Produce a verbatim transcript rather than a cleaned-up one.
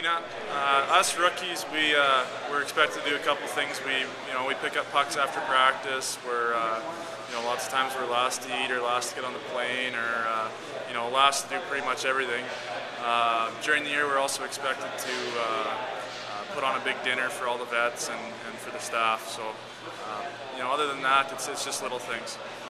Yeah, uh, us rookies, we uh, we're expected to do a couple things. We you know we pick up pucks after practice. We're uh, you know lots of times we're last to eat or last to get on the plane or uh, you know last to do pretty much everything. Uh, during the year, we're also expected to uh, uh, put on a big dinner for all the vets and, and for the staff. So uh, you know other than that, it's it's just little things.